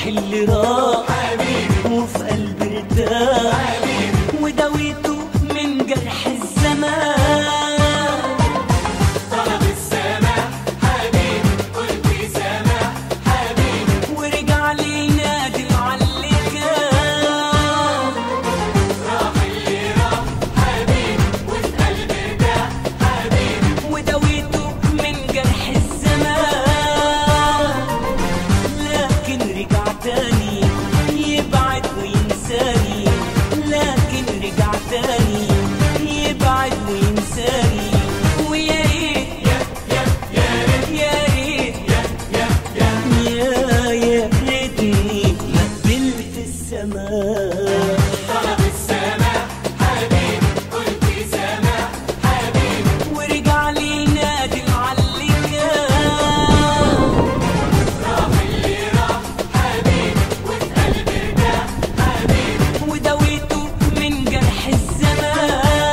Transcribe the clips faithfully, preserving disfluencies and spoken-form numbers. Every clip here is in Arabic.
اللي راح حبيبي وفي قلبي ارتاح حبيبي وداويته من جرح الزمان. طلب السماح حبيبي قلت سماح حبيبي ورجع لي نادم على اللي كان. راح اللي راح حبيبي وفي قلبي ارتاح حبيبي وداويته من جرح الزمان. لكن رجع تاني يبعد وينساني، لكن رجع تاني يبعد وينساني. ويا ريت يا يا يا ريت يا ريت يا يا يا يا يا ريتني ما قبلت السماء. طلب السماح حبيبي قلت سماح حبيبي ورجع لي نادم على اللي كان. راح اللي راح حبيبي وفي قلبي ارتاح حبيبي وداويته من جرح الزمان.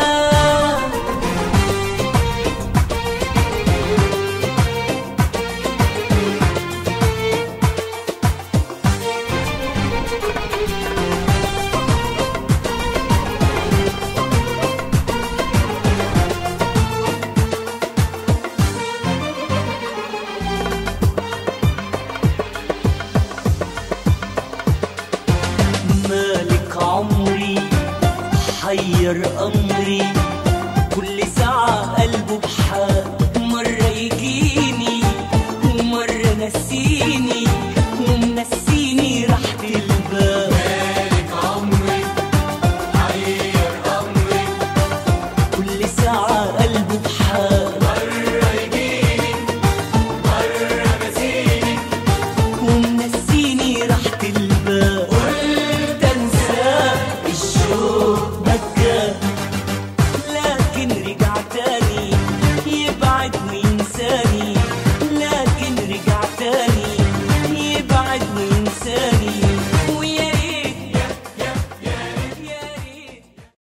مالك عمري حير أمري، كل ساعة قلبه بحال.